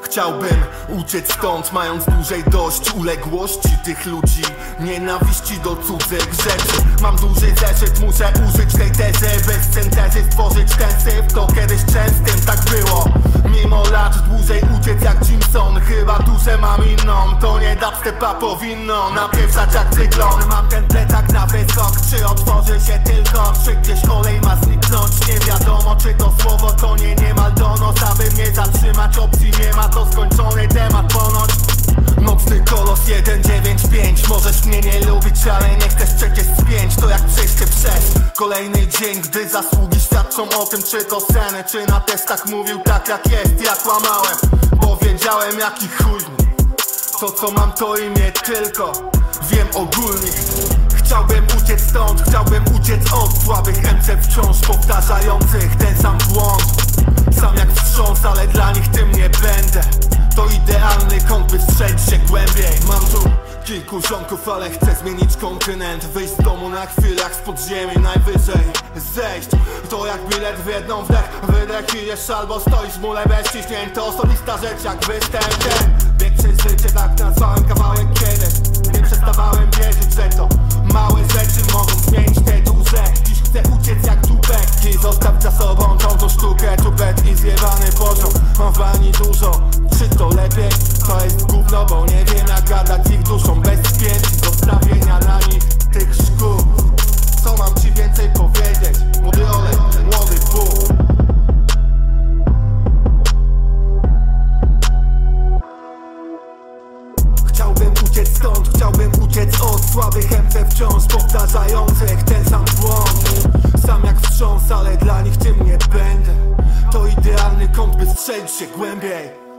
Chciałbym uciec stąd, mając dłużej dość uległości tych ludzi, nienawiści do cudzych rzeczy. Mam duży zeszyt, muszę użyć tej tezy, bez syntezy stworzyć ten syf. To kiedyś częstym tak było, mimo lat dłużej uciec jak Jimson. Chyba duszę mam inną, to nie dubstepa powinno napieprzać jak cyklon. Mam ten plecak na wyskok, czy otworzy się tylko, czy gdzieś olej ma zniknąć. Nie wiadomo czy to słowo to niemal donos, aby mnie zatrzymać opcji nie ma, to skończony temat ponoć. Nocny kolos 195, możesz mnie nie lubić, ale nie chcesz przecież spięć. To jak przejście przez kolejny dzień, gdy zasługi świadczą o tym, czy to sen, czy na testach mówił tak jak jest. Ja kłamałem, bo wiedziałem jaki chuj. To co mam to imię tylko wiem ogólnie. Chciałbym uciec stąd, chciałbym uciec od słabych MC wciąż powtarzających ten sam błąd. Sam jak wstrząs, ale dla nich tym nie będę. To idealny kąt, by strzelić się głębiej. Mam tu kilku ziomków, ale chcę zmienić kontynent. Wyjść z domu na chwilę, jak z podziemi najwyżej zejść. To jak bilet w jedną wdech, wydech i jesz albo stoisz w mule bez ciśnień. To osobista rzecz jak występ ten. Bieg przez życie, tak nazwałem kawałek kiedyś. Nie przestawałem wierzyć, że to małe rzeczy mogą zmienić te duże. Dziś chcę uciec jak dupek i zostaw za sobą tą sztukę. Tupet i zjebany poziom, mam w ani dużo. Czy to lepiej? To jest gówno, bo nie wiem jak gadać ich duszą bez spięć. Zostawienia na nich tych szkół. Co mam ci więcej powiedzieć? Młody olej, młody Bóg. Chciałbym uciec stąd, chciałbym uciec od słabych MC wciąż powtarzających ten sam błąd. Sam jak wstrząs, ale dla nich tym nie będę. To idealny kąt, by strzelić się głębiej.